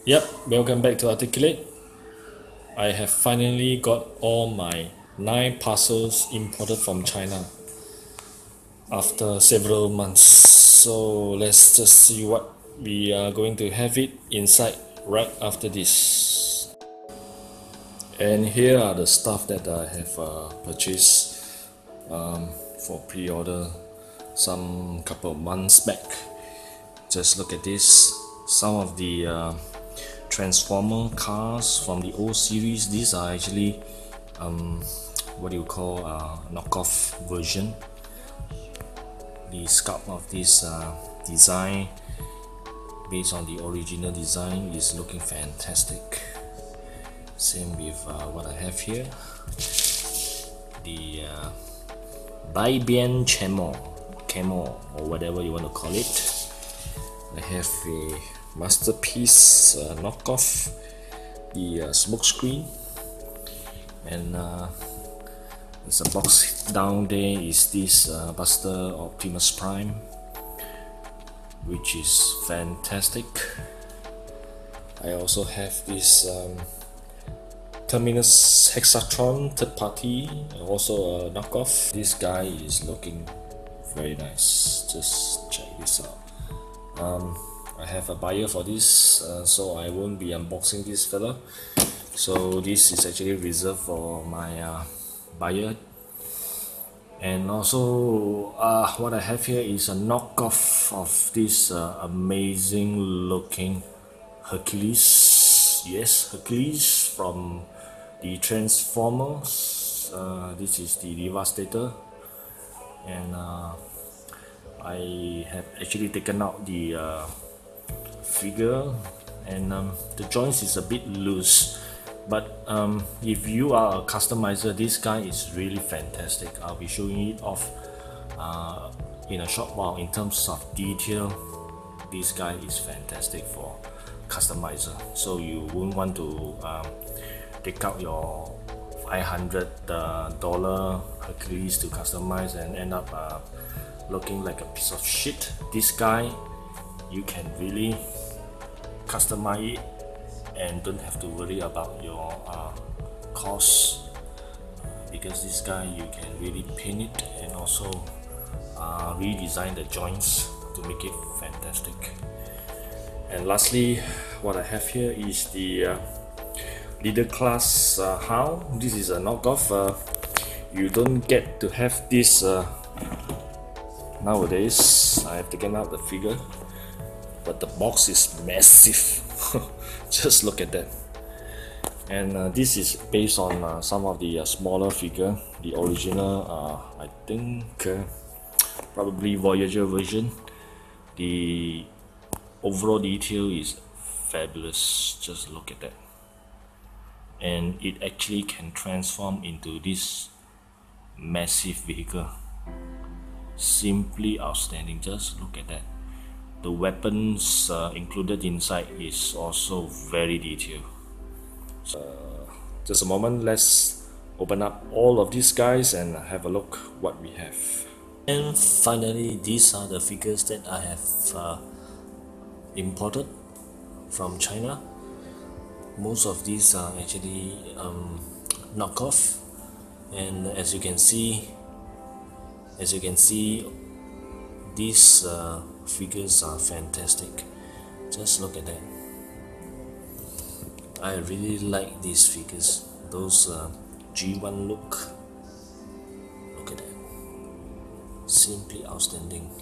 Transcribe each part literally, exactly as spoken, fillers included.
Yep, welcome back to Articulate. I have finally got all my nine parcels imported from China after several months. So let's just see what we are going to have it inside right after this. And here are the stuff that I have uh, purchased um, for pre-order some couple of months back. Just look at this. Some of the uh, Transformer cars from the old series. These are actually um, what do you call uh, knockoff version. The sculpt of this uh, design based on the original design is looking fantastic. Same with uh, what I have here, the uh, Baibian Camo, Camo or whatever you want to call it. I have a masterpiece uh, knockoff, the uh, smoke screen, and uh, there's a box down there is this uh, Buster Optimus Prime, which is fantastic. I also have this um, Terminus Hexatron third party, also a knockoff. This guy is looking very nice. Just check this out. Um, I have a buyer for this, uh, so I won't be unboxing this fella. So this is actually reserved for my uh, buyer. And also uh, what I have here is a knockoff of this uh, amazing looking Hercules. Yes, Hercules from the Transformers. Uh, this is the Devastator, and uh, I have actually taken out the uh, figure, and um, the joints is a bit loose, but um, if you are a customizer, this guy is really fantastic. I'll be showing it off uh, in a short while. In terms of detail, this guy is fantastic for customizer, so you won't want to um, take out your five hundred dollar Hercules to customize and end up uh, looking like a piece of shit. This guy, you can really customize it and don't have to worry about your uh, cost, uh, because this guy you can really paint it and also uh, redesign the joints to make it fantastic. And lastly, what I have here is the uh, Leader Class uh, Hound. This is a knockoff. Uh, you don't get to have this uh, nowadays. I have taken out the figure, but the box is massive. Just look at that. And uh, this is based on uh, some of the uh, smaller figure, the original uh, I think uh, probably Voyager version. The overall detail is fabulous. Just look at that. And it actually can transform into this massive vehicle. Simply outstanding. Just look at that. The weapons uh, included inside is also very detailed. So, uh, just a moment, let's open up all of these guys and have a look what we have. And finally, these are the figures that I have uh, imported from China. Most of these are actually um, knockoff, and as you can see, as you can see, these uh, figures are fantastic. Just look at that. I really like these figures. Those uh, G one look. Look at that. Simply outstanding.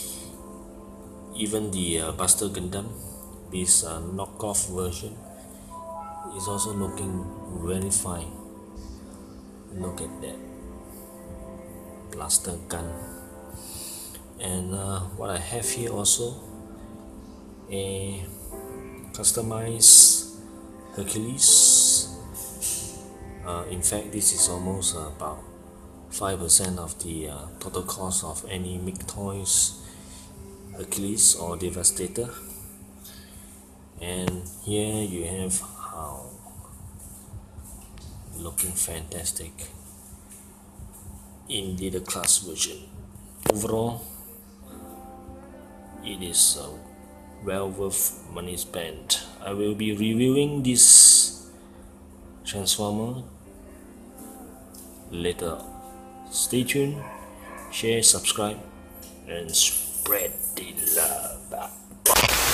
Even the uh, Buster Gundam, this uh, knockoff version, is also looking very fine. Look at that blaster gun. And uh, what I have here also, a customized Hercules. Uh, in fact, this is almost uh, about five percent of the uh, total cost of any MiGToys Hercules or Devastator. And here you have how looking fantastic in Leader Class version. Overall, it is uh, well worth money spent. I will be reviewing this transformer later. Stay tuned, share, subscribe, and spread the love.